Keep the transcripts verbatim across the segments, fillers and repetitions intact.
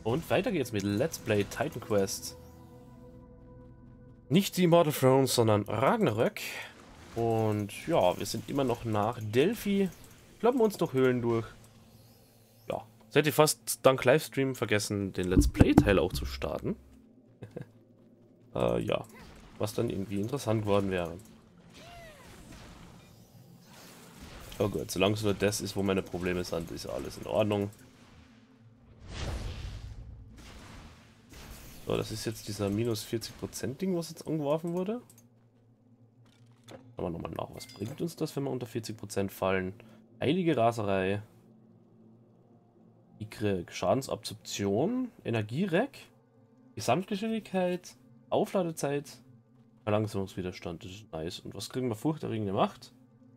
Und weiter geht's mit Let's Play Titan Quest. Nicht die Immortal Thrones, sondern Ragnarök. Und ja, wir sind immer noch nach Delphi. Kloppen uns durch Höhlen durch. Ja, jetzt hätte ich fast dank Livestream vergessen, den Let's Play Teil auch zu starten. äh, ja, was dann irgendwie interessant geworden wäre. Oh Gott, solange es nur das ist, wo meine Probleme sind, ist alles in Ordnung. So, das ist jetzt dieser minus vierzig Prozent Ding, was jetzt angeworfen wurde. Schauen wir nochmal nach, was bringt uns das, wenn wir unter vierzig Prozent fallen? Heilige Raserei. Y, Schadensabsorption, Energiereck, Gesamtgeschwindigkeit, Aufladezeit, Verlangsamungswiderstand, das ist nice. Und was kriegen wir? Furchterregende Macht.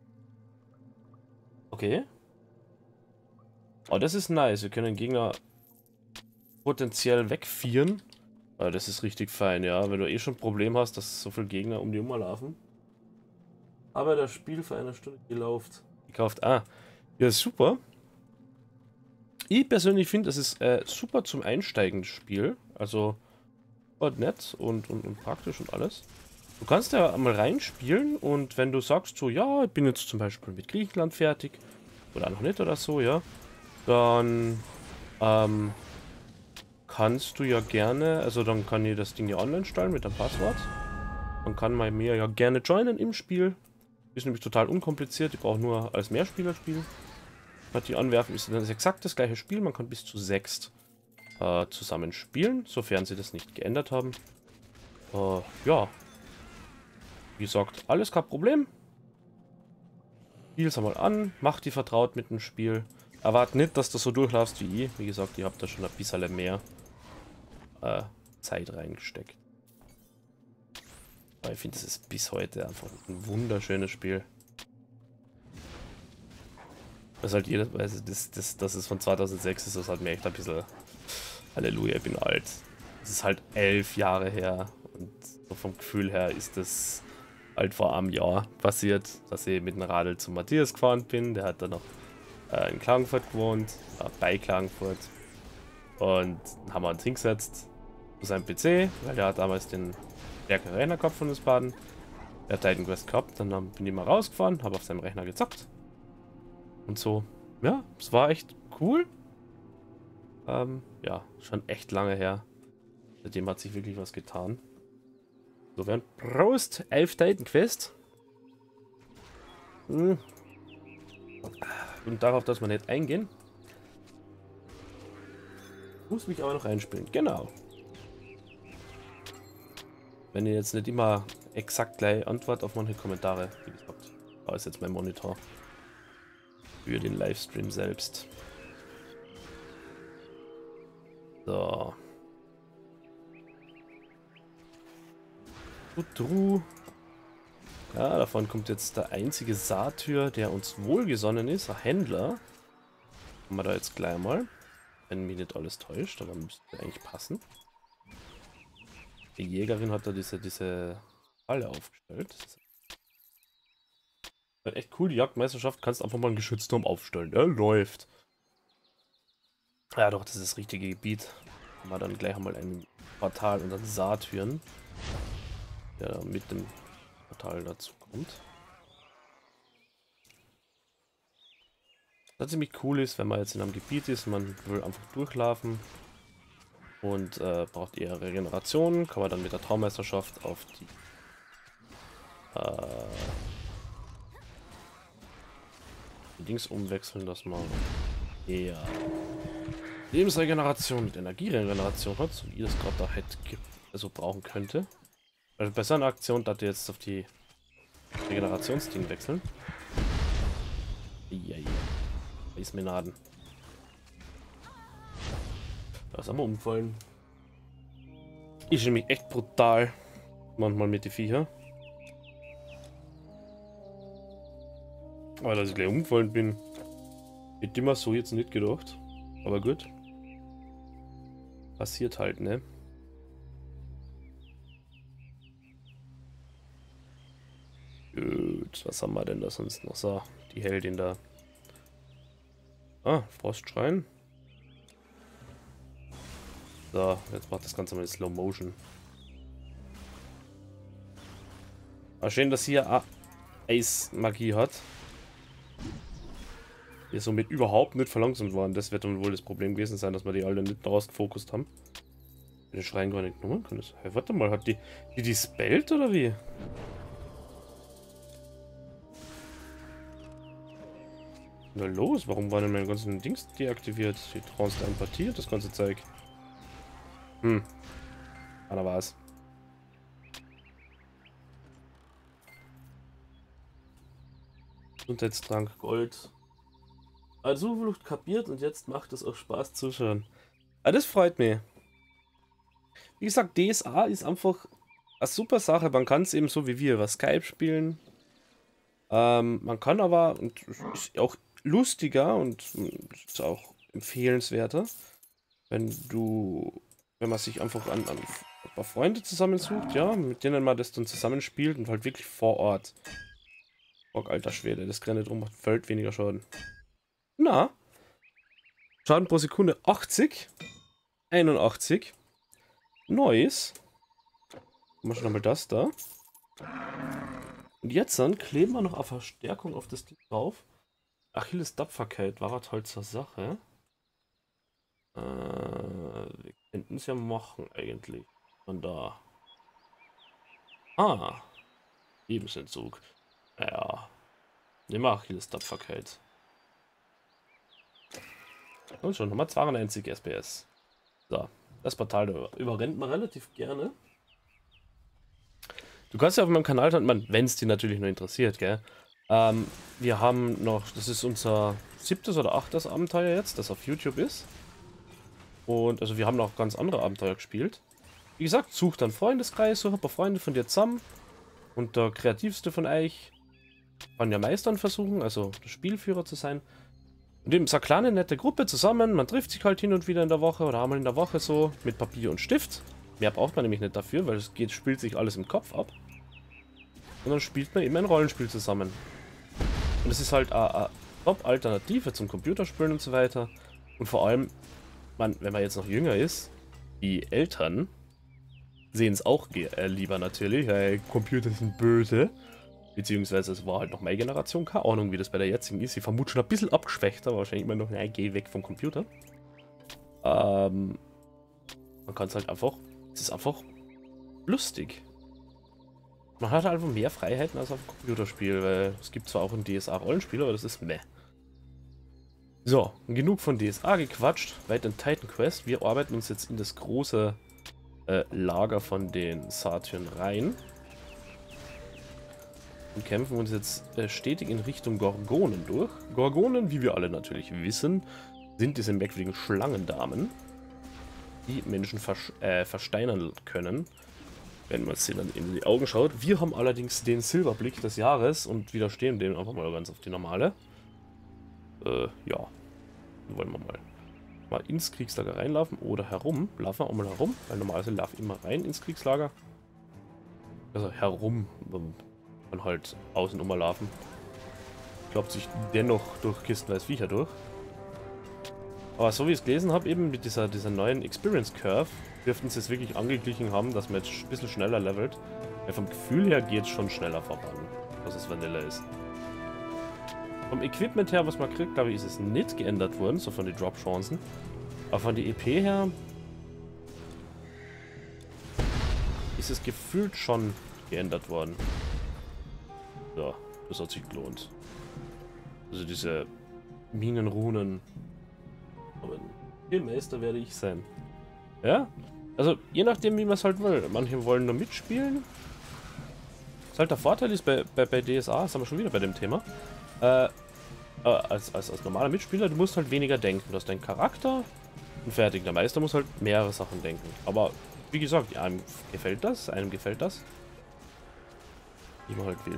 Okay. Oh, das ist nice. Wir können den Gegner potenziell wegfieren. Oh, das ist richtig fein, ja. Wenn du eh schon ein Problem hast, dass so viele Gegner um die rumlaufen. Aber das Spiel für eine Stunde gelaufen. Gekauft. Ah, ja, super. Ich persönlich finde, es ist äh, super zum Einsteigen, das Spiel. Also, war nett und, und, und praktisch und alles. Du kannst ja mal reinspielen und wenn du sagst so, ja, ich bin jetzt zum Beispiel mit Griechenland fertig oder noch nicht oder so, ja, dann ähm, kannst du ja gerne, also dann kann ich das Ding ja online stellen mit dem Passwort. Dann kann man mir ja gerne joinen im Spiel. Ist nämlich total unkompliziert, ich brauche nur als Mehrspieler spielen. Hat die anwerfen, ist dann exakt das gleiche Spiel, man kann bis zu sechs äh, zusammen spielen, sofern sie das nicht geändert haben. Äh, ja. Wie gesagt, alles kein Problem. Spiel's einmal an, mach die vertraut mit dem Spiel. Erwart nicht, dass du so durchlaufst wie ich. Wie gesagt, ihr habt da schon ein bisschen mehr äh, Zeit reingesteckt. Aber ich finde, es ist bis heute einfach ein wunderschönes Spiel. Das ist halt jedes Mal, das, das, das ist von zweitausendsechs, ist das halt mir echt ein bisschen. Halleluja, ich bin alt. Es ist halt elf Jahre her und so vom Gefühl her ist das halt vor einem Jahr passiert, dass ich mit dem Radl zu Matthias gefahren bin. Der hat dann noch äh, in Klagenfurt gewohnt, äh, bei Klagenfurt. Und dann haben wir uns hingesetzt zu seinem P C, weil der hat damals den stärkeren Rechner gehabt von uns beiden. Der hat Titan Quest gehabt, dann bin ich mal rausgefahren, habe auf seinem Rechner gezockt. Und so, ja, es war echt cool. Ähm, ja, schon echt lange her. Seitdem hat sich wirklich was getan. So, während Prost, elf Titan Quest. Hm. Und darauf, dass wir nicht eingehen. Muss mich aber noch einspielen. Genau. Wenn ihr jetzt nicht immer exakt gleich antwortet auf manche Kommentare, wie gesagt, da ist jetzt mein Monitor. Für den Livestream selbst. So. Tutru. Ja, davon kommt jetzt der einzige Satyr, der uns wohlgesonnen ist, ein Händler. Haben wir da jetzt gleich mal. Wenn mich nicht alles täuscht, aber müsste eigentlich passen. Die Jägerin hat da diese, diese Falle aufgestellt. Das ist echt cool, die Jagdmeisterschaft kannst einfach mal einen Geschützturm aufstellen. Der läuft. Ja doch, das ist das richtige Gebiet. Haben wir dann gleich einmal ein Portal und dann Satyren, der mit dem Portal dazu kommt. Was ziemlich cool ist, wenn man jetzt in einem Gebiet ist, man will einfach durchlaufen und äh, braucht eher Regeneration, kann man dann mit der Traummeisterschaft auf die äh, die Dings umwechseln, dass man eher Lebensregeneration mit Energieregeneration hat, so wie das gerade da hätte, also brauchen könnte. Also bei seiner Aktion darf ihr jetzt auf die Regenerationsding wechseln. Ja, ja. Eismenaden. Da sind wir umgefallen. Ist nämlich echt brutal. Manchmal mit den Viecher. Aber dass ich gleich umgefallen bin, hätte ich mir so jetzt nicht gedacht. Aber gut. Passiert halt, ne? Gut, was haben wir denn da sonst noch? So, die Heldin da. Ah, Frostschrein. So, jetzt macht das Ganze mal in Slow Motion. Aber schön, dass hier Eis-Magie hat. Die somit überhaupt nicht verlangsamt worden. Das wird dann wohl das Problem gewesen sein, dass wir die alle nicht rausgefokust haben. Den Schrein gar nicht genommen kann. Das, hey, warte mal, hat die die, die spellt oder wie? Na los, warum waren denn meine ganzen Dings deaktiviert? Die Trance Empathie, das ganze Zeug. Hm. Einer war's. Gesundheitstrank, Gold. Also Flucht kapiert und jetzt macht es auch Spaß zuschauen. Ah, das freut mich. Wie gesagt, D S A ist einfach eine super Sache. Man kann es eben so wie wir über Skype spielen. Ähm, man kann aber, und ist auch lustiger und ist auch empfehlenswerter, wenn du, wenn man sich einfach an, an ein paar Freunde zusammensucht, ja, mit denen man das dann zusammenspielt und halt wirklich vor Ort. Bock, alter Schwede, das Granit rum macht völlig weniger Schaden. Na, Schaden pro Sekunde achtzig, einundachtzig, Neues. Machen wir schon mal das da. Und jetzt dann kleben wir noch auf Verstärkung auf das Ding drauf. Achilles Tapferkeit war halt zur Sache. Äh, wir könnten es ja machen eigentlich. Von da. Ah. Lebensentzug. Ja. Nehmen wir Achilles Tapferkeit. Und schon, nochmal zweiundneunzig S P S. So, das Portal da überrennt man relativ gerne. Du kannst ja auf meinem Kanal, wenn es dich natürlich nur interessiert, gell? Ähm, wir haben noch, das ist unser siebtes oder achtes Abenteuer jetzt, das auf YouTube ist. Und also wir haben noch ganz andere Abenteuer gespielt. Wie gesagt, such dann Freundeskreis, such ein paar Freunde von dir zusammen. Und der kreativste von euch kann ja Meistern versuchen, also der Spielführer zu sein. Und eben so eine kleine nette Gruppe zusammen, man trifft sich halt hin und wieder in der Woche oder einmal in der Woche so mit Papier und Stift. Mehr braucht man nämlich nicht dafür, weil es geht, spielt sich alles im Kopf ab. Und dann spielt man eben ein Rollenspiel zusammen. Und es ist halt eine Top-Alternative zum Computerspielen und so weiter. Und vor allem, man, wenn man jetzt noch jünger ist, die Eltern sehen es auch äh, lieber natürlich, weil Computer sind böse. Beziehungsweise es war halt noch meine Generation, keine Ahnung wie das bei der jetzigen ist. Ich vermute schon ein bisschen abgeschwächt, aber wahrscheinlich immer noch, nein, geh weg vom Computer. Ähm, man kann es halt einfach, es ist einfach lustig. Man hat einfach mehr Freiheiten als auf dem Computerspiel, weil es gibt zwar auch ein D S A-Rollenspiel, aber das ist meh. So, genug von D S A gequatscht, weiter in Titan Quest. Wir arbeiten uns jetzt in das große äh, Lager von den Satyren rein. Und kämpfen uns jetzt äh, stetig in Richtung Gorgonen durch. Gorgonen, wie wir alle natürlich wissen, sind diese merkwürdigen Schlangendamen, die Menschen vers äh, versteinern können, wenn man sie dann in die Augen schaut. Wir haben allerdings den Silberblick des Jahres und widerstehen dem einfach mal ganz auf die normale. Äh, ja. Dann wollen wir mal, mal ins Kriegslager reinlaufen oder herum. Laufen wir auch mal herum, weil normalerweise laufen immer rein ins Kriegslager. Also herum. Und halt außen umlaufen. Glaubt sich dennoch durch kistenweise Viecher durch. Aber so wie ich es gelesen habe, eben mit dieser, dieser neuen Experience Curve, dürften sie es wirklich angeglichen haben, dass man jetzt ein bisschen schneller levelt. Weil vom Gefühl her geht es schon schneller voran, dass es Vanilla ist. Vom Equipment her, was man kriegt, glaube ich, ist es nicht geändert worden, so von den Drop-Chancen. Aber von der E P her ist es gefühlt schon geändert worden. Ja, das hat sich gelohnt. Also diese Minenrunen. Aber ein Meister werde ich sein. Ja? Also je nachdem wie man es halt will. Manche wollen nur mitspielen. Was halt der Vorteil ist bei, bei, bei D S A, sind wir schon wieder bei dem Thema. Äh, äh, als, als, als normaler Mitspieler, du musst halt weniger denken. Du hast deinen Charakter und fertig. Der Meister muss halt mehrere Sachen denken. Aber wie gesagt, einem gefällt das, einem gefällt das. Wie man halt will.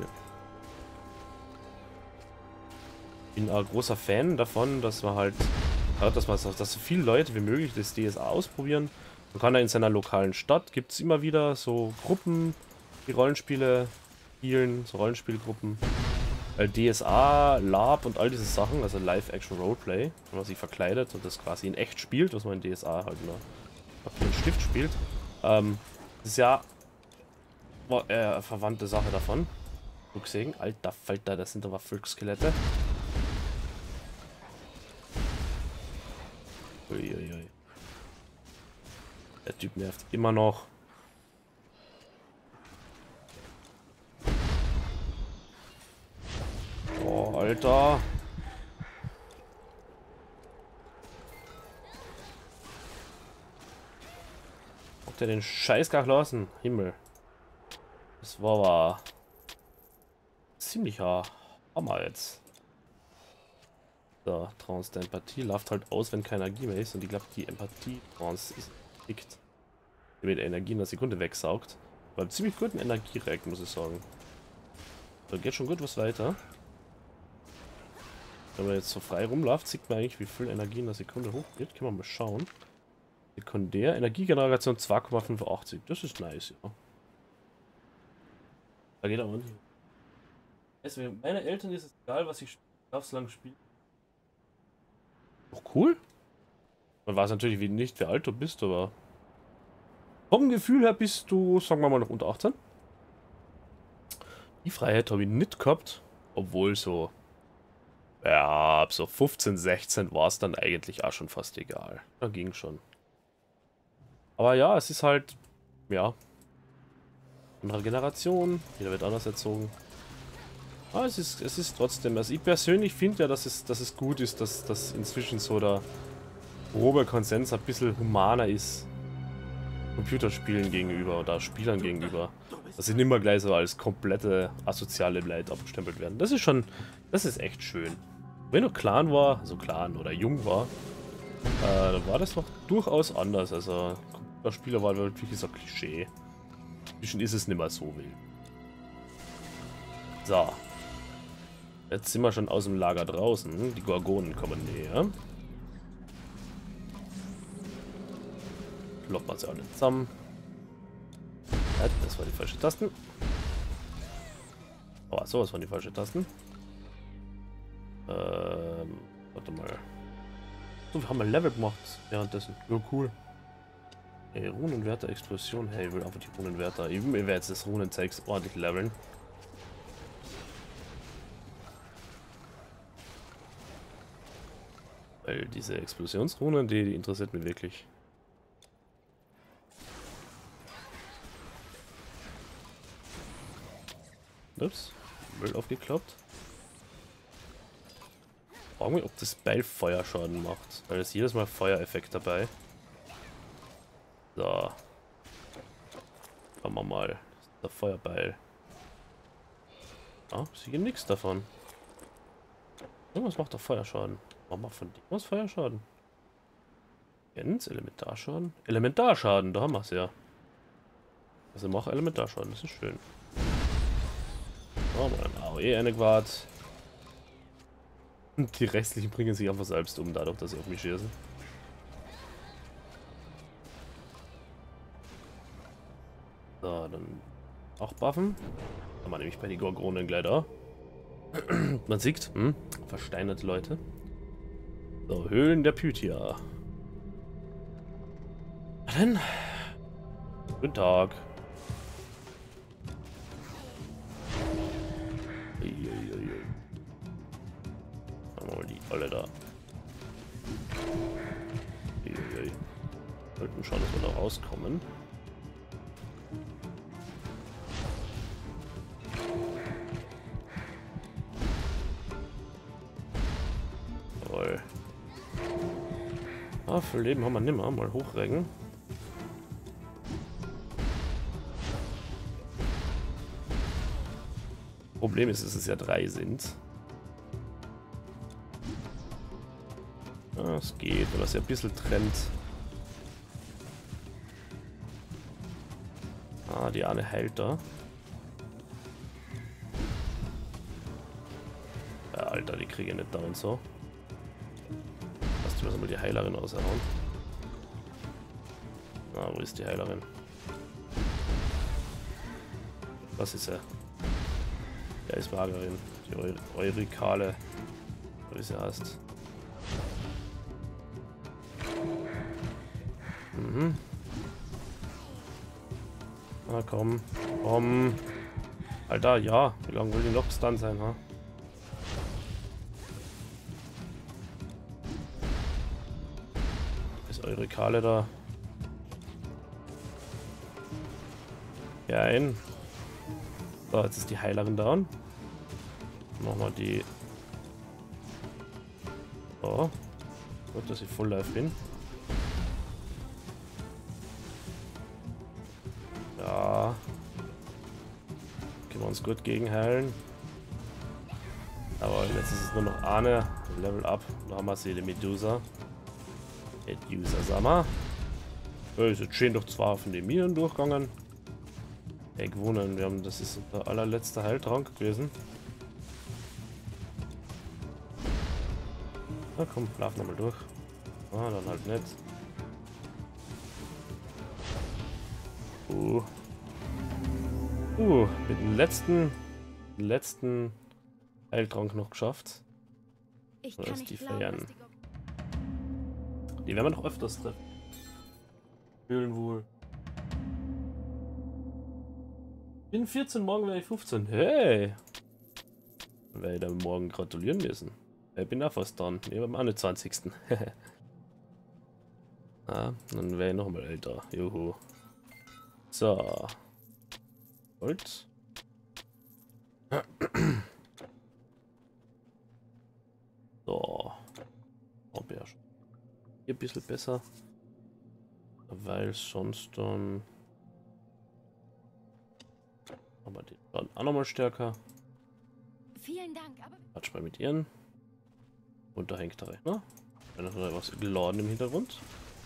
Ich bin ein großer Fan davon, dass man halt, dass man, dass so viele Leute wie möglich das D S A ausprobieren. Man kann ja in seiner lokalen Stadt, gibt es immer wieder so Gruppen, die Rollenspiele spielen, so Rollenspielgruppen. Weil D S A, LARP und all diese Sachen, also Live-Action-Roleplay, wenn man sich verkleidet und das quasi in echt spielt, was man in D S A halt nur Papier und Stift spielt. Ähm, das ist ja war, äh, verwandte Sache davon. Du gesehen? Alter Falter, das sind aber Völkskelette. Uiuiui. Der Typ nervt immer noch. Oh, Alter. Habt ihr den Scheiß gar lassen? Himmel. Das war aber ziemlicher Hammer jetzt. So, Trance der Empathie läuft halt aus, wenn keine Energie mehr ist. Und ich glaube, die Empathie-Trance ist dickt. Die mit Energie in der Sekunde wegsaugt. Beim ziemlich guten Energiereck, muss ich sagen. Da geht schon gut was weiter. Wenn man jetzt so frei rumläuft, sieht man eigentlich, wie viel Energie in der Sekunde hochgeht. Können wir mal schauen. Sekundär, Energiegeneration zwei Komma fünfundachtzig. Das ist nice, ja. Da geht er auch nicht. Also, meine Eltern ist es egal, was ich spiele, darf so lange spielen. Doch cool. Man weiß natürlich wie nicht, wie alt du bist, aber vom Gefühl her bist du, sagen wir mal, noch unter achtzehn. Die Freiheit habe ich nicht gehabt, obwohl so, ja, ab so fünfzehn, sechzehn war es dann eigentlich auch schon fast egal. Da ging schon. Aber ja, es ist halt, ja, andere Generation, jeder wird anders erzogen. Aber es ist, es ist trotzdem, also ich persönlich finde ja, dass es, dass es gut ist, dass das inzwischen so der grobe Konsens ein bisschen humaner ist Computerspielen gegenüber oder Spielern gegenüber. Dass sie nicht mehr gleich so als komplette asoziale Leute abgestempelt werden. Das ist schon, das ist echt schön. Wenn du Clan war, also Clan oder jung war, äh, dann war das noch durchaus anders. Also Computerspieler war wirklich so ein Klischee. Inzwischen ist es nicht mehr so wild. So. Jetzt sind wir schon aus dem Lager draußen. Die Gorgonen kommen näher. Kloppen wir sie alle zusammen. Ja, das war die falsche Tasten. Oh, sowas waren die falsche Tasten. Ähm, warte mal. So, wir haben ein Level gemacht währenddessen. Ja, cool. Ey, Runenwärter, Explosion. Hey, ich will einfach die Runenwärter. Ich werde jetzt das Runenzeugs ordentlich leveln. Weil diese Explosionsrunen, die, die interessiert mich wirklich. Ups, Müll aufgeklappt. Fragen wir, ob das Beil Feuerschaden macht. Weil es jedes Mal Feuereffekt dabei. So. Schauen wir mal. Das ist der Feuerbeil. Ah, sie gehen nichts davon. Irgendwas macht doch Feuerschaden. Warum macht von dem was Feuerschaden? Gens, Elementarschaden? Elementarschaden, da haben wir es ja. Also mach Elementarschaden, das ist schön. Oh man, A O E eine Quad. Und die restlichen bringen sich einfach selbst um, dadurch, dass sie auf mich schießen. So, dann auch buffen. Haben wir nämlich bei den Gorgonen gleich da. Man sieht, hm, versteinerte Leute. So, Höhlen der Pythia. Na denn? Guten Tag. Uiuiui. Machen wir mal die alle da. Uiuiui. Sollten schauen, dass wir da rauskommen. Jawohl. Ah, für Leben haben wir nimmer. Mal hochrecken. Problem ist, dass es ja drei sind. Ah, es geht, wenn das ja ein bisschen trennt. Ah, die eine heilt da. Ja, Alter, die kriege ich nicht da und so. Lass die mal die Heilerin raushauen. Ah, wo ist die Heilerin? Was ist er? Der ist Magerin. Die Eu Eurykale. Wie sie heißt. Mhm. Na komm, komm. Alter, ja. Wie lange will die noch dann sein, ha? Ist eure Kale da? Ja, ein. So, jetzt ist die Heilerin down. Machen wir die. So. Gut, dass ich Full Life bin. Ja. Können wir uns gut gegenheilen. Aber jetzt ist es nur noch eine. Level up. Da haben wir sie, die Medusa. Medusa, sag mal. Ja, ist jetzt schön durch zwei von den Minen durchgegangen. Ey, gewonnen. Wir haben, das ist der allerletzte Heiltrank gewesen. Na komm, lauf nochmal durch. Ah, dann halt nicht. Uh. Uh, mit dem letzten, letzten Heiltrank noch geschafft. Ich So kann ist nicht die glauben, Feiern. dass die Go- Die werden wir noch öfters treffen. Höhlenwohl. Bin vierzehn, morgen werde ich fünfzehn. Hey! Dann werde ich dann morgen gratulieren müssen. Ich bin auch fast dran. Ich bin am einundzwanzigsten Ah, dann wäre ich nochmal älter. Juhu. So. Gold. So. Ob ja schon hier ein bisschen besser. Weil sonst dann. Aber die dann auch nochmal stärker. Vielen Dank, aber Quatsch mal mit ihren. Und da hängt der Rechner. Dann hat er was geladen im Hintergrund.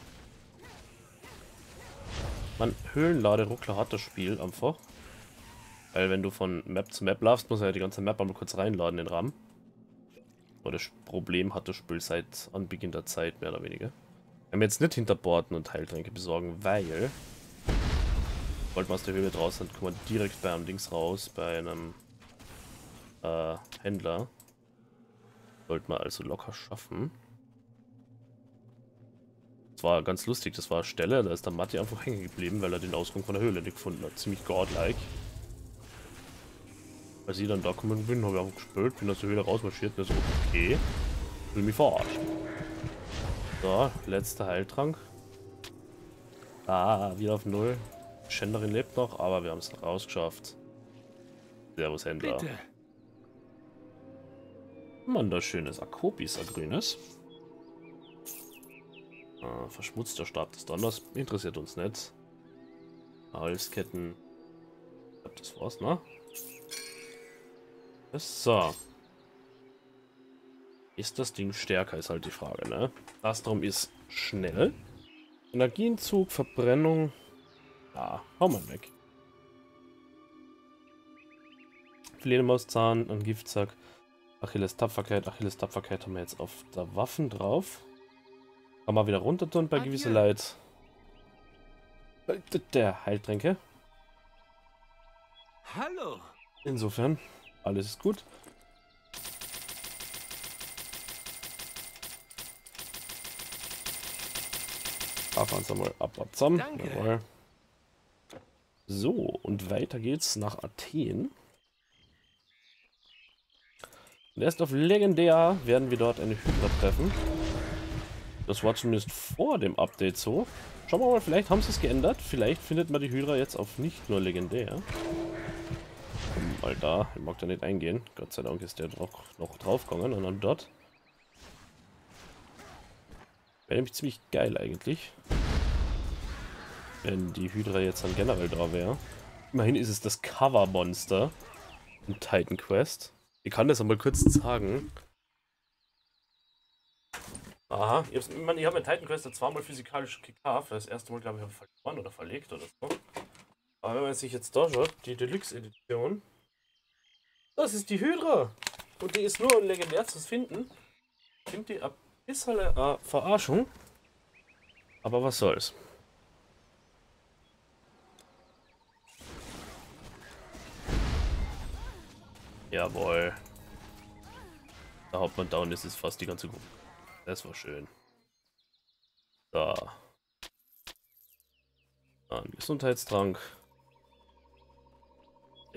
Man, Höhlenladeruckler hat das Spiel einfach. Weil wenn du von Map zu Map laufst, muss er ja die ganze Map einmal kurz reinladen, den RAM. Aber das Problem hat das Spiel seit Anbeginn der Zeit, mehr oder weniger. Wir haben jetzt nicht Hinterborden und Heiltränke besorgen, weil sobald wir aus der Höhle draußen sind, kommen wir direkt bei einem Dings raus, bei einem äh, Händler. Sollten wir also locker schaffen. Das war ganz lustig, das war eine Stelle, da ist der Matti einfach hängen geblieben, weil er den Ausgang von der Höhle nicht gefunden hat. Ziemlich godlike. Als ich dann da gekommen bin, habe ich einfach gespielt, bin aus der Höhle rausmarschiert und so, okay, will mich verarschen. So, letzter Heiltrank. Ah, wieder auf Null. Schänderin lebt noch, aber wir haben es rausgeschafft. Servus, Händler. Bitte. Mann, das schönes Akopis, ein grünes. Ah, verschmutzter Stab des Donners, interessiert uns nicht. Halsketten. Ich glaube, das war's, ne? So. Ist das Ding stärker, ist halt die Frage, ne? Das darum ist schnell. Energienzug, Verbrennung. Ja, hau mal weg. Fledermauszahn, ein Giftsack. Achilles Tapferkeit. Achilles Tapferkeit haben wir jetzt auf der Waffen drauf. Kann man wieder runter tun bei gewisser Leid. Der Heiltränke. Hallo. Insofern, alles ist gut. Fahren wir uns einmal ab, ab zusammen. Danke. Jawohl. So, und weiter geht's nach Athen. Und erst auf legendär werden wir dort eine Hydra treffen. Das war zumindest vor dem Update so. Schauen wir mal, vielleicht haben sie es geändert. Vielleicht findet man die Hydra jetzt auf nicht nur legendär. Alter, ich mag da nicht eingehen. Gott sei Dank ist der noch, noch draufgegangen und dann dort. Wäre nämlich ziemlich geil eigentlich. Wenn die Hydra jetzt dann generell da wäre. Immerhin ist es das Cover-Monster in Titan Quest. Ich kann das einmal kurz sagen. Aha, ich habe ich hab mit Titan Quest zweimal physikalisch gekauft. Das erste Mal, glaube ich, habe ich verloren oder verlegt oder so. Aber wenn man sich jetzt da schaut, die Deluxe-Edition. Das ist die Hydra. Und die ist nur legendär zu finden. Ich finde die ein bisschen eine Verarschung. Aber was soll's. Jawohl. Der Hauptmann down ist, ist fast die ganze Gruppe. Das war schön. Da. Ein Gesundheitstrank.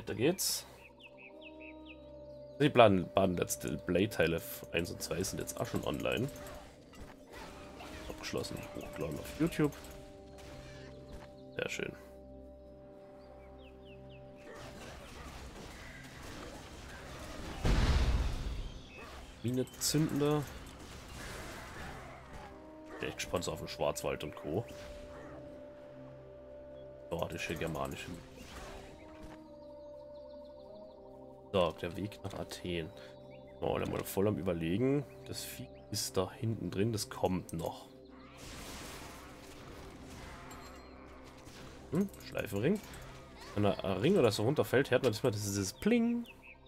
weiter geht's. Die Baden-letzte Blade-Teile eins und zwei sind jetzt auch schon online. Abgeschlossen, hochgeladen auf YouTube. Sehr schön. Mine zündender. Bin echt gespannt auf den Schwarzwald und Co. Nordische, germanische. So, der Weg nach Athen. Oh, dann mal voll am Überlegen. Das Vieh ist da hinten drin, das kommt noch. Hm, Schleifenring. Wenn ein Ring oder so runterfällt, hört man das mal, das ist dieses Pling.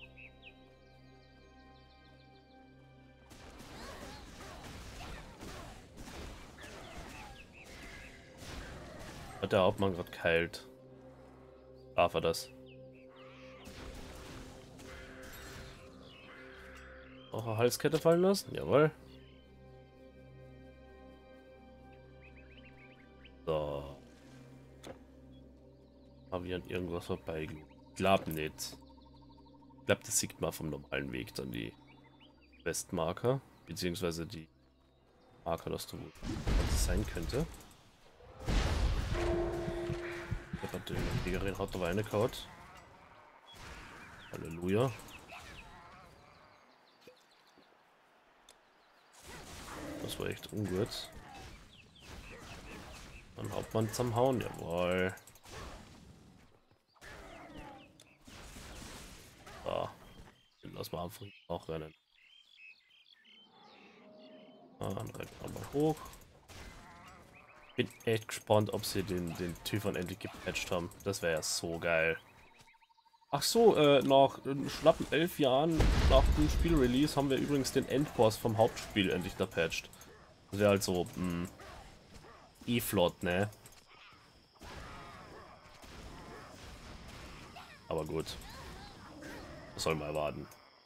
Hat der Hauptmann gerade geheilt. Darf er das? Auch eine Halskette fallen lassen? Jawohl. So. Haben wir an irgendwas vorbeigelegt? Ich glaube nicht. Ich glaube, das sieht man vom normalen Weg dann die Westmarker. Beziehungsweise die Marker, dass du was es sein könnte. Die Kriegerin hat aber eine kaut. Halleluja. Das war echt ungut. Dann Hauptmann zum Hauen, jawohl. So. Lass mal einfach auch rennen. Ah, dann rennen wir mal hoch. Bin echt gespannt, ob sie den, den Typhon endlich gepatcht haben. Das wäre ja so geil. Ach so, äh, nach äh, schlappen elf Jahren nach dem Spielrelease haben wir übrigens den Endboss vom Hauptspiel endlich gepatcht. Das wäre halt so, mh, E-Flott, ne? Aber gut. Das soll mal erwarten.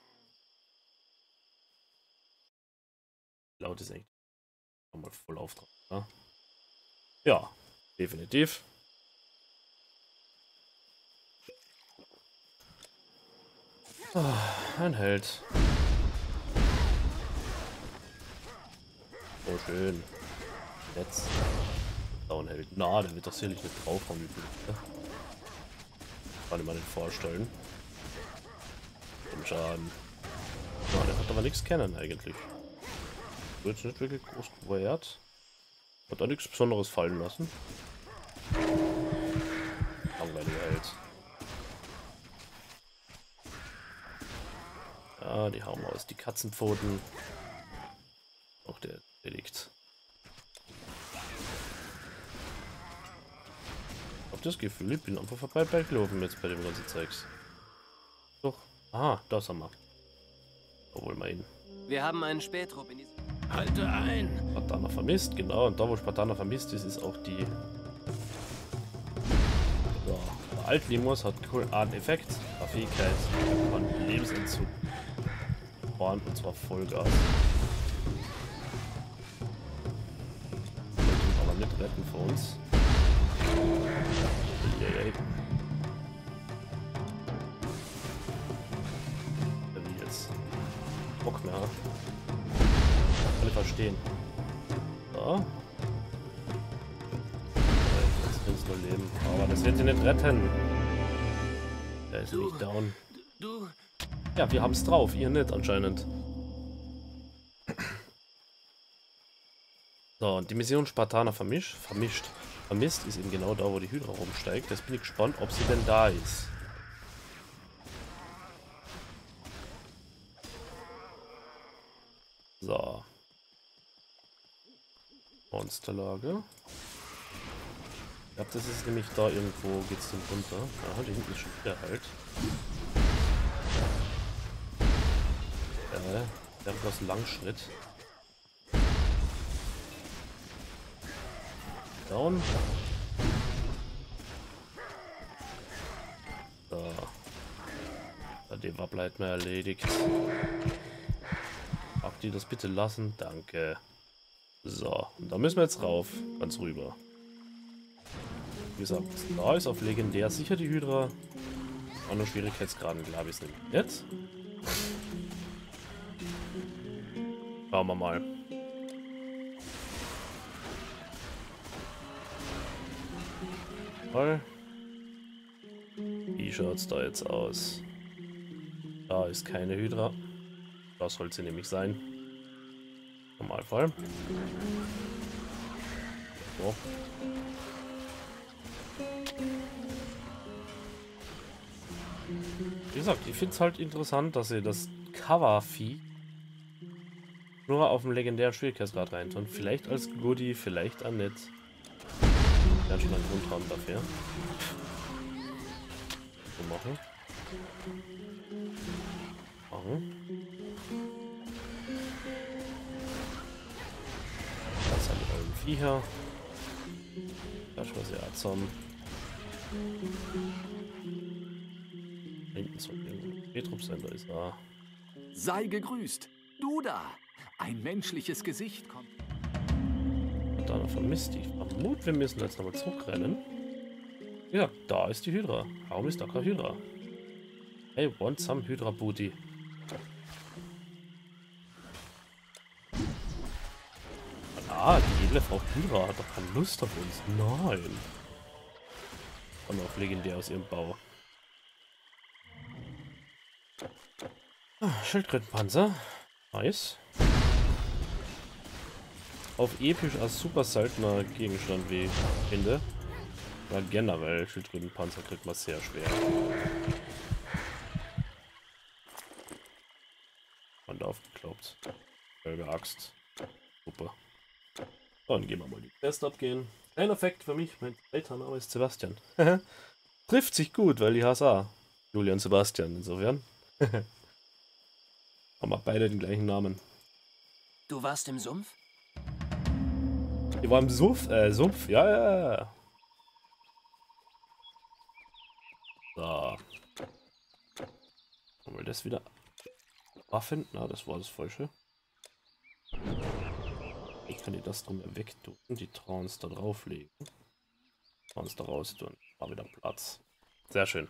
Laut ist echt mal voll Auftrag, ne? Ja, definitiv. Oh, ein Held. Oh, schön. Jetzt. Downheld. Na, der wird doch sicherlich nicht drauf haben. Ne? Kann ich mir nicht vorstellen. Den Schaden. Na, der hat aber nichts kennen eigentlich. Wird nicht wirklich groß gewehrt. Hat da nichts Besonderes fallen lassen. Langweiliger Held. Ja, die hauen wir aus die Katzenpfoten. Auch der erledigt. Ich hab das Gefühl, ich bin einfach vorbei bei Glauben jetzt bei dem ganzen Zeugs. Doch. Aha, das haben wir. Obwohl mal ihn. Wir haben einen Spätrupp in diesem. Halte ein! Spartaner vermisst, genau. Und da, wo Spartaner vermisst ist, ist auch die. So, der Altlimos hat coolen Effekt, eine Fähigkeit, kann Lebensentzug fahren und zwar Vollgas. Sollte aber nicht retten für uns. Yay. Wie jetzt? Bock mehr. Alle verstehen. So. Jetzt willst du nur leben. Aber das wird sie nicht retten. Der ist nicht down. Du. Ja, wir haben es drauf, ihr nicht anscheinend. So, und die Mission Spartaner vermischt, vermischt, vermisst ist eben genau da, wo die Hydra rumsteigt. Jetzt bin ich gespannt, ob sie denn da ist. So. Monsterlager. Ich glaube, das ist nämlich da irgendwo, geht's denn runter. Aha, da hinten ist schon wieder halt. Äh, der hat was Langschritt. Down. So. Bei dem war bleibt mir erledigt. Mag die das bitte lassen? Danke. So, und da müssen wir jetzt rauf. Ganz rüber. Wie gesagt, da ist auf legendär sicher die Hydra. anderen Schwierigkeitsgraden glaube ich es nicht. Jetzt? Schauen wir mal. Toll. Wie schaut's da jetzt aus? Da ist keine Hydra. Das soll sie nämlich sein. Normalfall. So. Wie gesagt, ich finde es halt interessant, dass sie das Cover-Vieh nur auf dem legendären Schwierigkeitsgrad reintun. Vielleicht als Goodie, vielleicht auch nicht. Ganz schon einen Grund haben dafür. So machen. Machen. Das sind die ollen Viecher. Das was ja zum. Hinten so ein Petrup sein, da ist er. Sei gegrüßt. Du da. Ein menschliches Gesicht kommt. Und dann vermisst ich. Vermut, wir müssen jetzt nochmal zurückrennen. Ja, da ist die Hydra. Warum ist da keine Hydra? Hey, want some Hydra Booty. Ah, die edle Frau Hydra hat doch keine Lust auf uns. Nein. Und auch legendär aus ihrem Bau. Ah, Schildkrötenpanzer. Nice. Auf episch als super seltener Gegenstand, wie ich finde. Ja, generell, Schildkrötenpanzer kriegt man sehr schwer. Und aufgekloppt. Gelbe Axt. Super. Dann gehen wir mal die Quest abgehen. Ein Effekt für mich, mein zweiter Name ist Sebastian. Trifft sich gut, weil ich hasse auch Julian Sebastian, insofern. Haben wir beide den gleichen Namen. Du warst im Sumpf? Ich war im Sumpf, äh, Sumpf, ja, ja, ja. So. Haben wir das wieder? Waffen? Na, das war das Falsche. Ich kann die das drum wegtun, die Trance da drauflegen. Trance da raus tun. War wieder Platz. Sehr schön.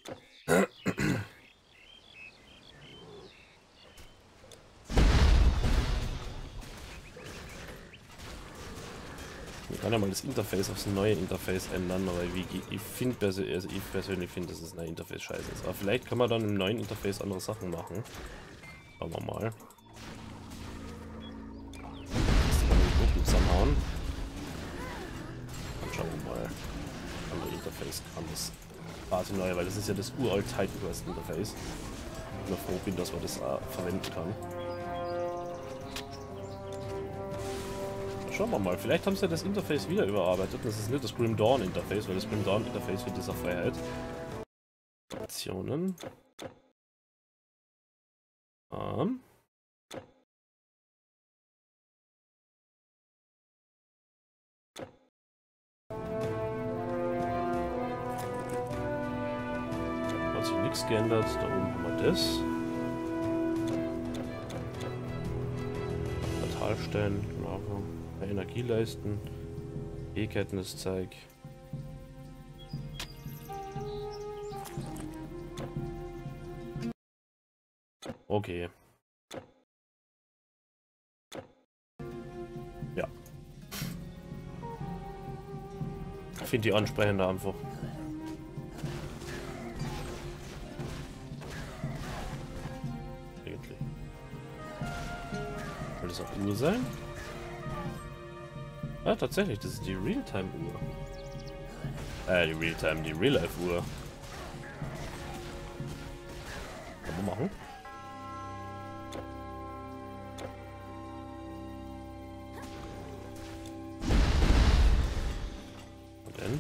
Ich kann ja mal das Interface aufs neue Interface ändern, aber wie, ich finde also ich persönlich finde, dass es ein Interface scheiße ist. Aber vielleicht kann man dann im neuen Interface andere Sachen machen. Schauen wir mal. Gruppen zusammenhauen. Dann schauen wir mal. Andere Interface kann das quasi neu, weil das ist ja das uralt Titan Quest Interface. Ich bin froh bin, dass man das äh, verwenden kann. Schauen wir mal, vielleicht haben sie das Interface wieder überarbeitet. Das ist nicht das Grim Dawn Interface, weil das Grim Dawn Interface für diese Freiheit. Optionen. Ähm. Hat sich nichts geändert. Da oben haben wir das. Portalstellen, genau. Energieleisten, E-Kenntniszeig. Okay. Ja. Ich finde die ansprechender einfach. Eigentlich. Soll das auch Uhr sein? Ja, tatsächlich, das ist die Realtime-Uhr. Äh, die Realtime, die Real-Life-Uhr. Kann man machen. Und dann?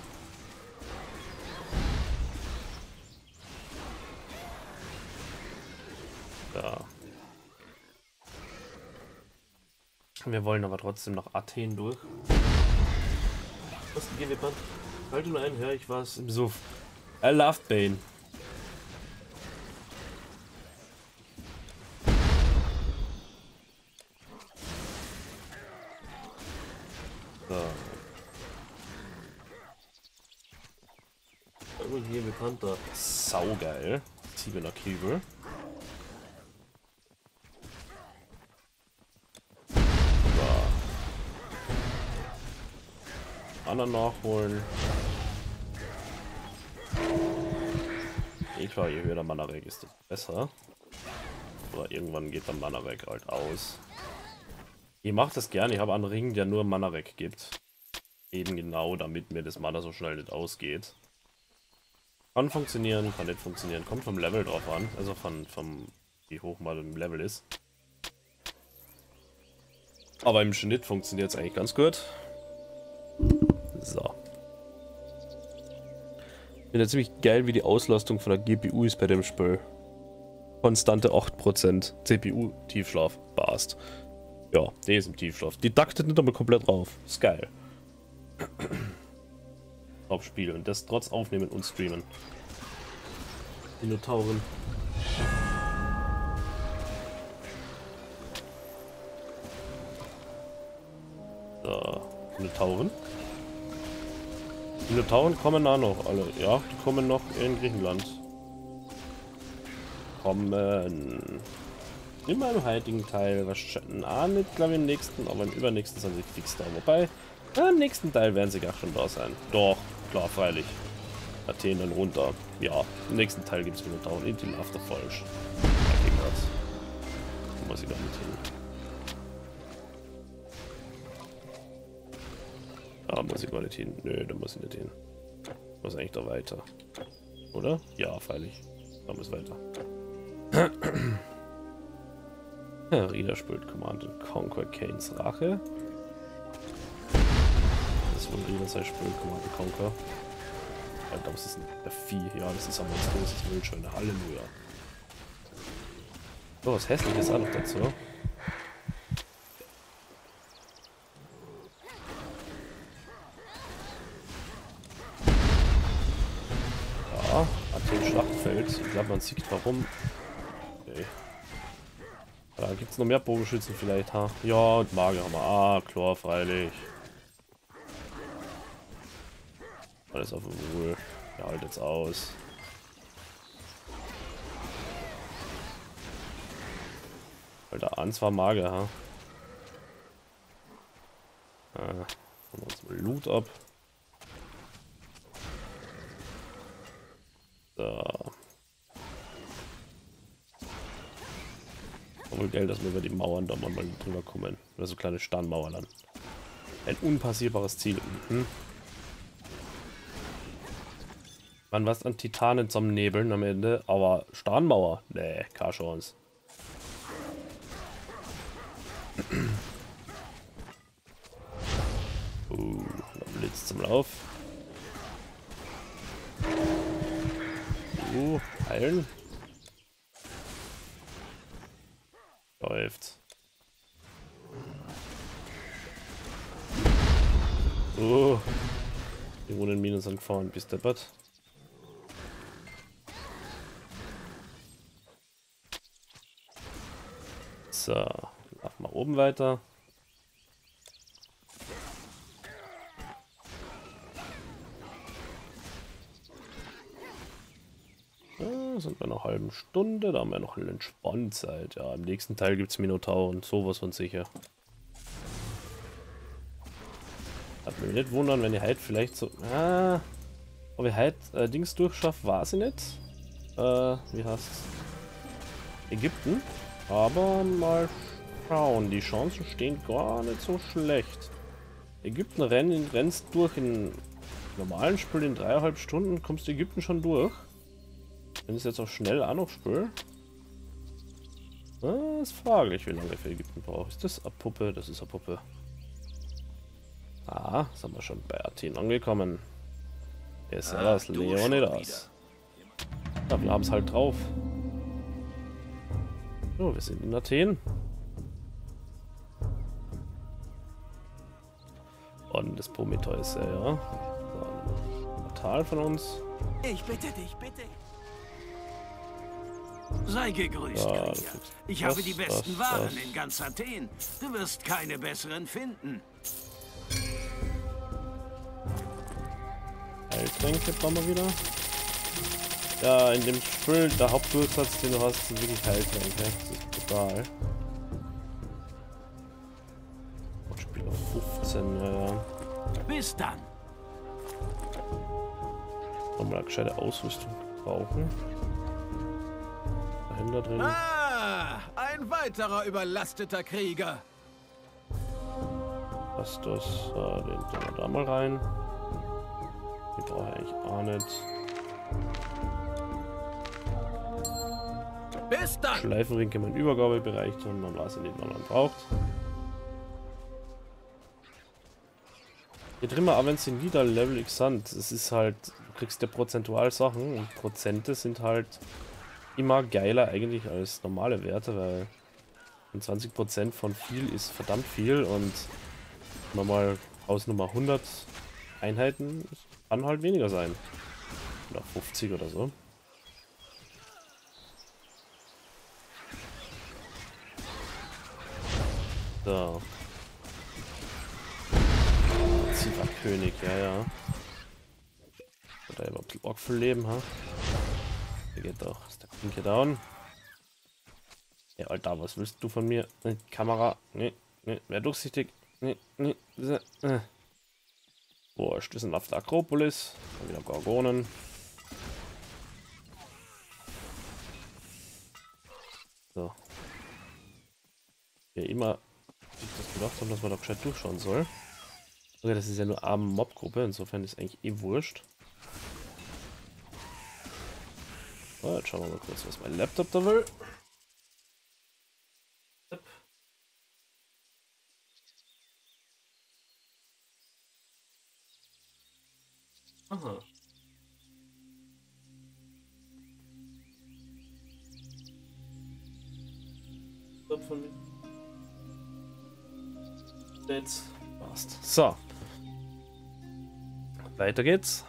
Da. Wir wollen aber trotzdem nach Athen durch. Was geht jemand? Halt nur ein, ja, ich war es im Suff. I loved Bane. So. irgendwie bekannter. Saugeil. Siebener Kübel. Anderen nachholen. Eh klar, je höher der Mana weg ist, desto besser. Aber irgendwann geht der Mana weg halt aus. Ich mache das gerne, ich habe einen Ring, der nur Mana weg gibt. Eben genau, damit mir das Mana so schnell nicht ausgeht. Kann funktionieren, kann nicht funktionieren. Kommt vom Level drauf an, also von, vom wie hoch mal im Level ist. Aber im Schnitt funktioniert es eigentlich ganz gut. So. Ich finde ziemlich geil, wie die Auslastung von der G P U ist bei dem Spiel. Konstante acht Prozent. C P U-Tiefschlaf. Passt. Ja, die ist im Tiefschlaf. Die taktet nicht einmal komplett drauf. Ist geil. Top-Spiel. Und das trotz Aufnehmen und Streamen. Minotauren. So. Minotauren. Die Minotauren kommen auch noch alle. Ja, die kommen noch in Griechenland. Kommen immer im heutigen Teil. Wahrscheinlich ah, nicht, glaube ich, im nächsten, aber im übernächsten sind sie fix da. Wobei, ja, im nächsten Teil werden sie gar schon da sein. Doch, klar, freilich. Athen dann runter. Ja, im nächsten Teil gibt es Minotauren. Intil After falsch. Da muss ich gar nicht hin. Da muss ich gar nicht hin. Nö, da muss ich nicht hin. Ich muss eigentlich da weiter. Oder? Ja, freilich. Da muss weiter. Ja, Rita spielt Command and Conquer Kains Rache. Das ist wohl Rita sein Spiel Command and Conquer. Alter, was ist denn der Vieh? Ja, das ist aber was großes Müllschweine. Halleluja. So, was Hässliches auch noch dazu. Schlachtfeld. Ich glaube, man sieht warum. Okay. Da gibt es noch mehr Bogenschützen vielleicht, ha? Ja, und Magier haben wir. Ah, klar, freilich. Alles auf dem Ruhe. Ja, halt jetzt aus. Alter, an zwar Magier, ha? Ah, machen wir uns mal Loot ab. So. Wohl geil, dass wir über die Mauern da mal drüber kommen. Oder so kleine Steinmauern dann. Ein unpassierbares Ziel. Mhm. Man was an Titanen zum Nebeln am Ende, aber Steinmauer? Nee, keine Chance. uh, Blitz zum Lauf. Uh, heilen. Läuft. Oh. Die Runenminen sind gefahren, bis deppert. So, laufen wir oben weiter. Sind wir in einer halben Stunde, da haben wir noch eine Entspannzeit. Ja, im nächsten Teil gibt es Minotauren, sowas von sicher. Hat mich nicht wundern, wenn ich heute vielleicht so. Ah, ob ich heute äh, Dings durchschaffe, weiß ich nicht. Äh, wie heißt es? Ägypten. Aber mal schauen, die Chancen stehen gar nicht so schlecht. Ägypten rennen, rennst durch in normalen Spiel in dreieinhalb Stunden, kommst du Ägypten schon durch. Wenn ich es jetzt auch schnell auch noch spiele. Ah, ist fraglich, wie lange ich für Ägypten brauche. Ist das eine Puppe? Das ist eine Puppe. Ah, sind wir schon bei Athen angekommen. Ist ja das Leonidas. Ja, wir haben es halt drauf. So, wir sind in Athen. Und das Prometheus, ja. So, ein Portal von uns. Ich bitte dich, bitte. Sei gegrüßt, Ja, Krieger. das ist- Ich das- habe die besten das- Waren das. in ganz Athen. Du wirst keine besseren finden. Heiltränke brauchen wir wieder. Ja, in dem Spiel, der Hauptdurchsatz, den du hast, sind wirklich Heiltränke. Das ist brutal. Spiel auf fünfzehn, ja, ja. Bis dann. Nochmal eine gescheite Ausrüstung brauchen. Dahinter drin. Ah, ein weiterer überlasteter Krieger. Was das? Ah, den tun wir da mal rein. Die brauche ich eigentlich auch nicht. Bis dann. Schleifenring kann man im Übergabebereich tun, man weiß ja nicht, wann man braucht. Hier drin, auch wenn sie wieder Level X sind, es ist halt, du kriegst ja prozentual Sachen und Prozente sind halt immer geiler eigentlich als normale Werte, weil zwanzig Prozent von viel ist verdammt viel und normal Hausnummer hundert Einheiten kann halt weniger sein. Oder fünfzig oder so. So. König, ja, ja. Hat er überhaupt Ork für Leben, ha? Der geht doch. Ist der Pinke down? Ja, Alter, was willst du von mir? Ne, Kamera. Ne, ne, wer durchsichtig? Ne, ne, äh. Wurscht, wir sind auf der Akropolis. Dann wieder Gorgonen. So. Ja, immer ich das gedacht haben, dass man da gescheit durchschauen soll. Okay, das ist ja nur arme Mobgruppe, insofern ist eigentlich eh wurscht. So, jetzt schauen wir mal kurz, was mein Laptop da will. Aha. Von mir. Jetzt passt. So. Weiter geht's.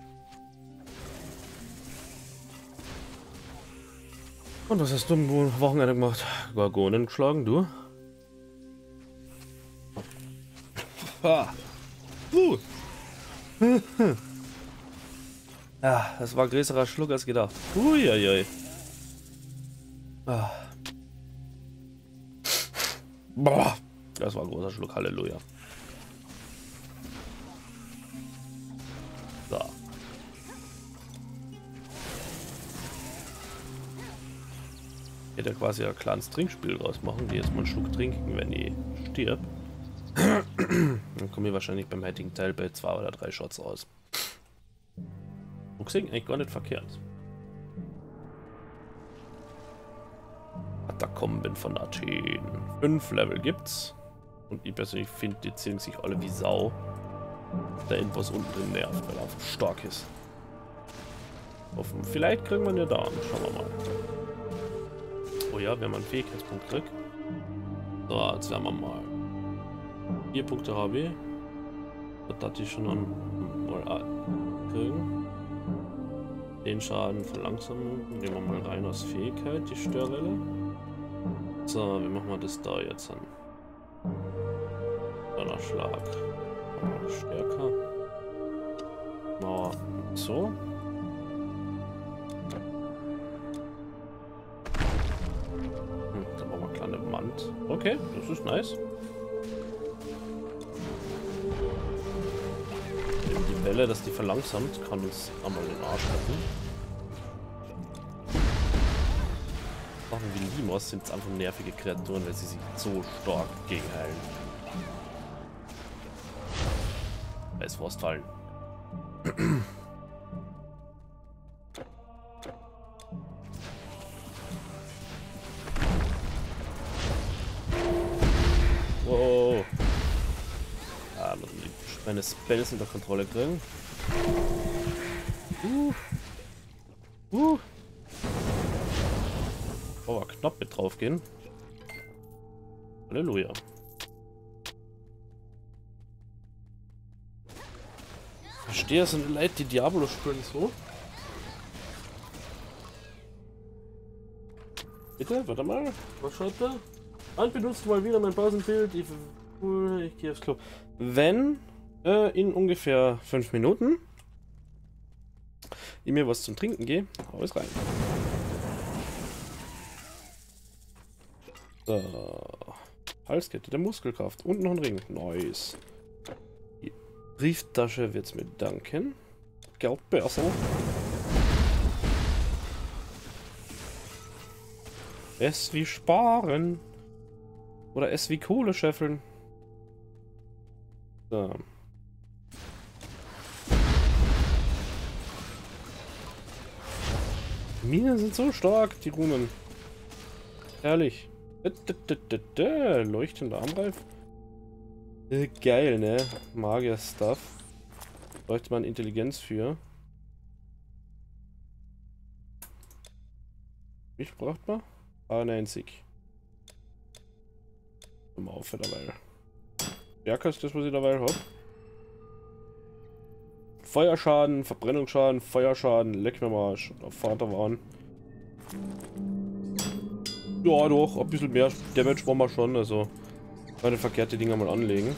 Und was hast du am Wochenende gemacht? Gorgonen geschlagen, du? Ah. Uh. Ja, das war ein größerer Schluck als gedacht. Uiuiui. Ah. Boah. Das war ein großer Schluck, Halleluja. So. Ich hätte ja quasi ein kleines Trinkspiel draus machen, die jetzt mal einen Schluck trinken, wenn ich stirb. Dann komme ich wahrscheinlich beim heutigen Teil bei zwei oder drei Shots raus. Rucksack eigentlich gar nicht verkehrt. Katakomben von Athen. Fünf Level gibt's. Und ich persönlich finde, die zählen sich alle wie Sau. Da irgendwas unten drin nervt, weil er einfach stark ist. Hoffen. Vielleicht kriegen wir ihn ja da an. Schauen wir mal. Oh ja, wir haben einen Fähigkeitspunkt gekriegt. So, jetzt werden wir mal. Vier Punkte habe ich. Das hatte ich schon an mal kriegen. Den Schaden verlangsamen. Nehmen wir mal rein aus Fähigkeit, die Störwelle. So, wie machen wir das da jetzt an? Donnerschlag. Stärker. Mauer. So. Hm, da brauchen wir eine kleine Wand. Okay, das ist nice. Die Welle, dass die verlangsamt, kann uns einmal den Arsch retten. Machen wie Limos sind es einfach nervige Kreaturen, weil sie sich so stark gegenheilen. Da ist was fallen. Wow. Ah, muss ich meine Spells unter Kontrolle kriegen. Uh. Uh. Oh, knapp mit drauf gehen. Halleluja. Verstehe, es sind Leute, die Diablo spielen so. Bitte, warte mal. Was schaut da? Und benutzt mal wieder mein Pausenbild. Ich, ich gehe aufs Klo. Wenn äh, in ungefähr fünf Minuten ich mir was zum Trinken gehe, hau es rein. So. Halskette der Muskelkraft und noch ein Ring. Nice. Die Brieftasche wird's mir danken. Geldbörse. S wie sparen. Oder S wie Kohle scheffeln. So. Minen sind so stark, die Runen. Herrlich. Leuchtender Armreif. Äh, geil, ne? Magier-Stuff. Bräuchte man Intelligenz für. Wie viel braucht man? Ah, neunzig. Mal auf für dabei. Stärker ist das, was ich dabei habe. Feuerschaden, Verbrennungsschaden, Feuerschaden, leck mir mal auf Vater waren. Ja, doch, ein bisschen mehr Damage wollen wir schon, also meine verkehrte Dinger mal anlegen.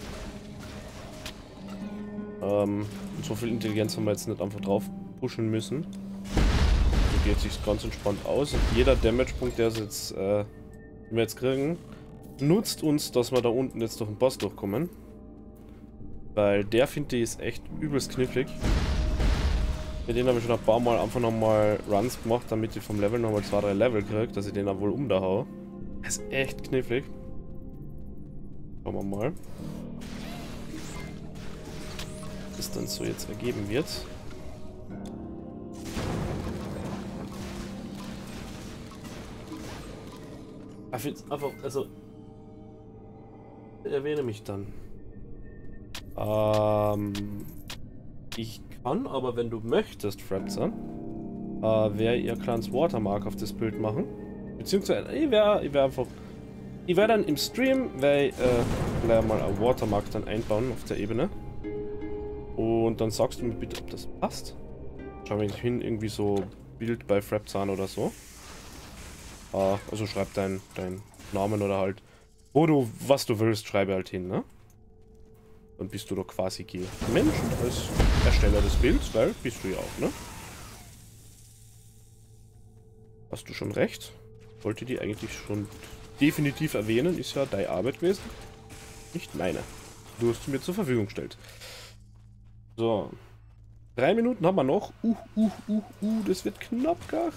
Ähm, so viel Intelligenz haben wir jetzt nicht einfach drauf pushen müssen. So geht sich ganz entspannt aus. Und jeder Damage-Punkt, der jetzt, äh, den wir jetzt kriegen, nutzt uns, dass wir da unten jetzt durch den Boss durchkommen. Weil der, finde ich, ist echt übelst knifflig. Mit denen habe ich schon ein paar Mal einfach nochmal Runs gemacht, damit ich vom Level nochmal zwei, drei Level kriege, dass ich den dann wohl umdahau. Das ist echt knifflig. Schauen wir mal. Was dann so jetzt ergeben wird. Ich finde einfach, also ich erwähne mich dann. Ähm, ich kann aber, wenn du möchtest, Frapser, äh, werde ihr kleines Watermark auf das Bild machen. Beziehungsweise, ich werde ich wär einfach, ich werde dann im Stream, weil äh, gleich mal ein Watermark dann einbauen auf der Ebene. Und dann sagst du mir bitte, ob das passt. Schau mal hin, irgendwie so Bild bei Frapzahn oder so. Äh, also schreib deinen dein Namen oder halt, wo du, was du willst, schreibe halt hin, ne? Dann bist du doch quasi Mensch als Ersteller des Bilds, weil bist du ja auch, ne? Hast du schon recht? Wollte die eigentlich schon definitiv erwähnen, ist ja deine Arbeit gewesen. Nicht meine. Du hast sie mir zur Verfügung gestellt. So. Drei Minuten haben wir noch. Uh, uh, uh, uh, das wird knapp, gach.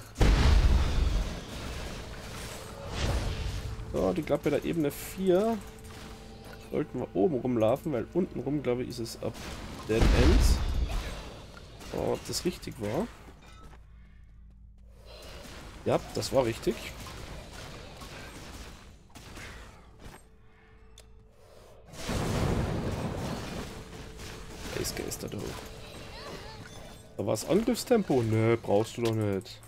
So, die Klappe der Ebene vier. Sollten wir oben rumlaufen, weil unten rum, glaube ich, ist es ab Dead Ends. Oh, ob das richtig war? Ja, das war richtig. Eisgeister da hoch. Da war es Angriffstempo? Ne, brauchst du doch nicht.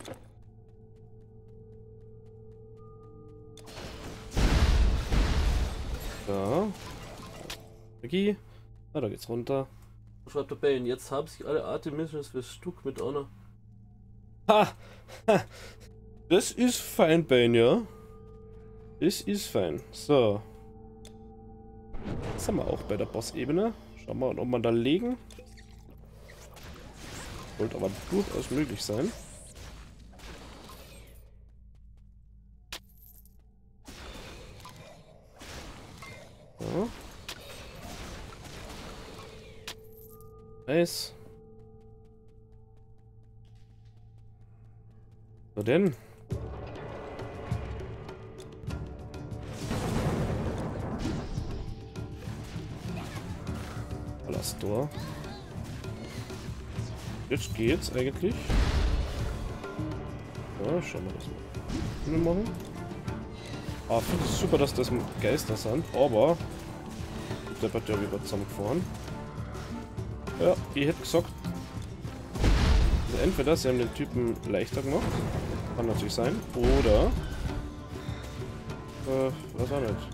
Da. Magie. Ah, da geht's runter. Schreibt der Bane, jetzt haben sich alle Artemissions für Stuck mit einer. Ha! Ha! Das ist fein, Bane, ja? Das ist fein. So. Das haben wir auch bei der Boss-Ebene. Schauen wir mal, ob wir da legen. Sollte aber durchaus möglich sein. So. Nice. So denn. Alastor. Jetzt geht's eigentlich. So, schauen wir das mal machen. Ah, finde ich super, dass das Geister sind, aber der hat ja wieder zusammengefahren. Ja, ich hätte gesagt, also entweder sie haben den Typen leichter gemacht, kann natürlich sein, oder äh, weiß auch nicht.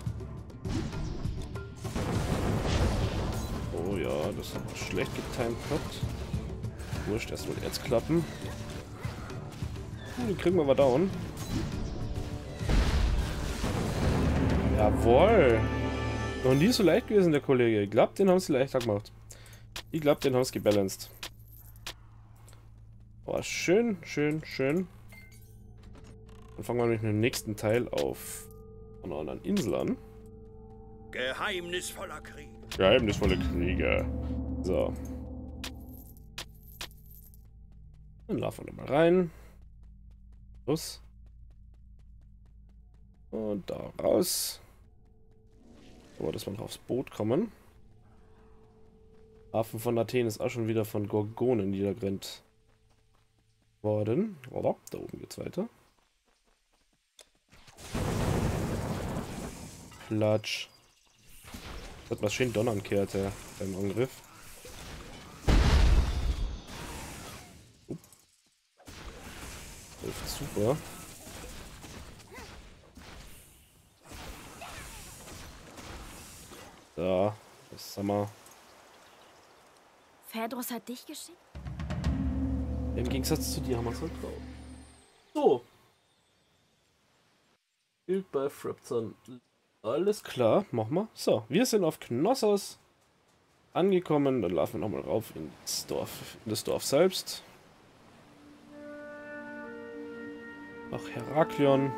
Oh ja, das hat schlecht getimed gehabt. Wurscht, erstmal jetzt klappen. Den kriegen wir aber down. Jawohl! Noch nie so leicht gewesen, der Kollege. Ich glaube, den haben sie leichter gemacht. Ich glaube, den haben sie gebalanced. Aber schön, schön, schön. Dann fangen wir mit dem nächsten Teil auf einer anderen Insel an. Geheimnisvoller Krieg. Geheimnisvolle Kriege. So. Dann laufen wir nochmal rein. Los. Und da raus. So, dass wir noch aufs Boot kommen. Hafen von Athen ist auch schon wieder von Gorgonen niedergebrannt worden. Oder? Da oben geht's weiter. Platsch. Hat was schön donnern kehrt, ja, beim Angriff. Uh. Läuft super. Da, das haben wir. Phaedrus hat dich geschickt? Im Gegensatz zu dir haben wir es halt drauf. So. Bild bei Frapton. Alles klar, machen wir. So, wir sind auf Knossos angekommen. Dann laufen wir nochmal rauf ins Dorf, in das Dorf selbst. Nach Heraklion.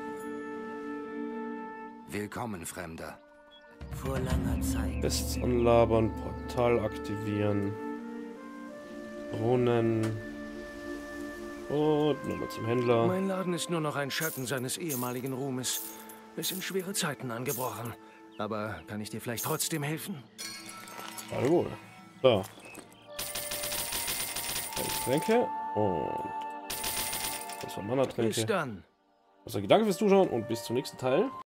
Willkommen, Fremder. Vor langer Zeit. Tests anlabern, Portal aktivieren. Brunnen. Und nochmal zum Händler. Mein Laden ist nur noch ein Schatten seines ehemaligen Ruhmes. Es sind schwere Zeiten angebrochen. Aber kann ich dir vielleicht trotzdem helfen? Jawohl. So. Tränke und das war Mana-Tränke. Bis dann. Also danke fürs Zuschauen und bis zum nächsten Teil.